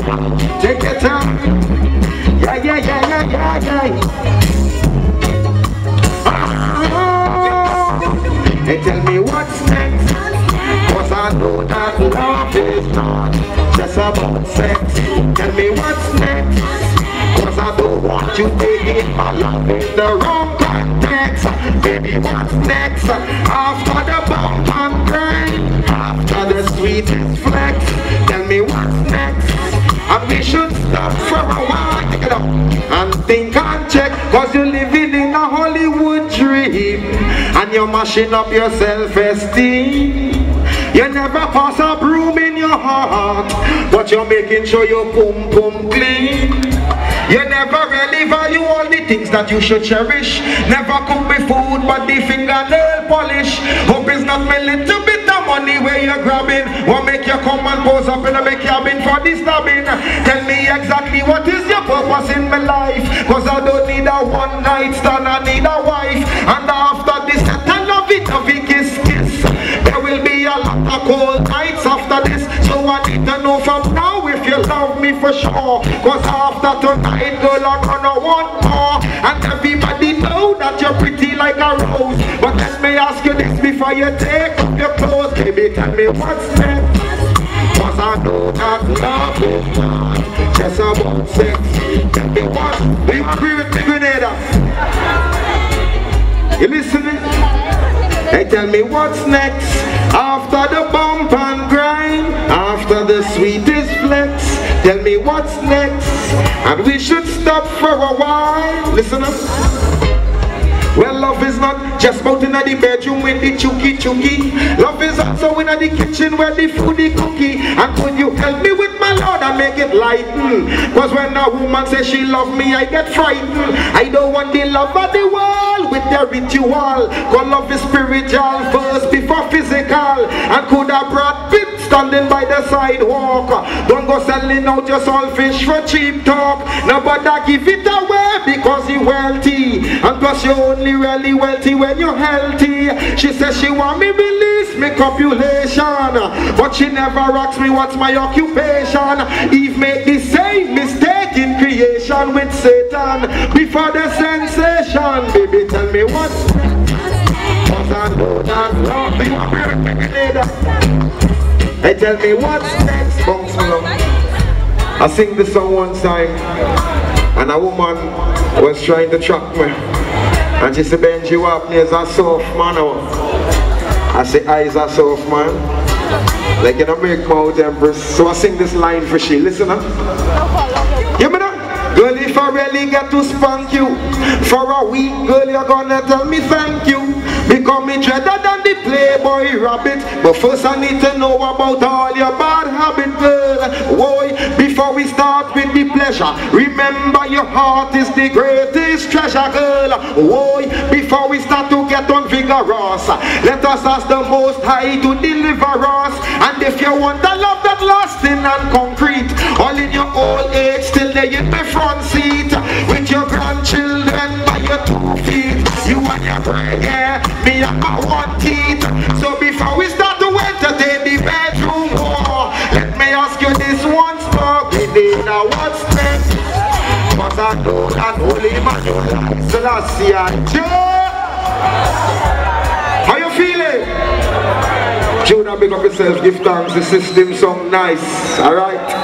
Take your time. Yeah. Hey, tell me what's next, cause I know that love is not just about sex. Tell me what's next, cause I don't want you taking my love in the wrong context. Baby, what's next, after the bump and grind, after the sweetest flex. Tell me what's next, and we should stop for a while, take it up and think and check, cause you're living in a Hollywood dream and you're mashing up your self-esteem. You never pass a broom in your heart, but you're making sure your pum clean. You never really value all the things that you should cherish. Never cook me food but the fingernail polish. Hope it's not my little bit of money where you're grabbing. What make you come and pose up in a big cabin for the stabbing? Tell me exactly what is your purpose in my life, cause I don't need a one night stand, I need a wife. And after this I love it, a kiss. There will be a lot of cold nights after this, so I need to know from now if you love me for sure. Cause after tonight, girl, I'm gonna want more. And everybody know that you're pretty like a rose. But let me ask you this before you take off your clothes. Baby, tell me what's next, cause I know that love is not just about sex. Tell me what, we agree with me, Grenada. You listening? Hey, tell me what's next, after the bump and grind, after the sweetest flex. Tell me what's next, and we should stop for a while. Listen up. Well, love is not just about in the bedroom with the chooky. Love is also in the kitchen where the foodie cookie. And could you help me with my Lord and make it lighten? Cause when a woman says she love me, I get frightened. I don't want the love of the world with their ritual. Cause love is spiritual first before physical. And could have brought Pitt standing by the sidewalk. Don't go selling out your saltfish for cheap talk. Nobody give it away because you're wealthy. And plus you're only really wealthy when you're healthy. She says she want me release me copulation, but she never asks me what's my occupation. Eve made the same mistake in creation with Satan before the sensation. Baby, tell me what's next, cause I know that love me. Hey, tell me what's next, bounce along. I sing this song one time, and a woman was trying to trap me. And she said, Benji, you up near a soft man. I say, eyes are soft man. Like in a big mouth empress. So I sing this line for she. Listen up. You know? Girl, if I really get to spank you for a week, girl, you're gonna tell me thank you. Because me dreader than the Playboy rabbit. But first I need to know about all your bad habits, girl. Boy, before we start with the pleasure, remember your heart is the greatest treasure, girl. Boy, before we start to get on vigorous, let us ask the Most High to deliver us. And if you want the love that lasting and concrete, all in your old age, still there in the front seat, with your grandchildren by your 2 feet, you and your brain, yeah, me and my 1 teeth. So before we start to entertain the bedroom war, let me ask you this once more, Grenada, what's next? Cause I know that holy man, Selassie and Joe. How you feeling? Judah, big up yourself, give thanks, the system song nice, alright?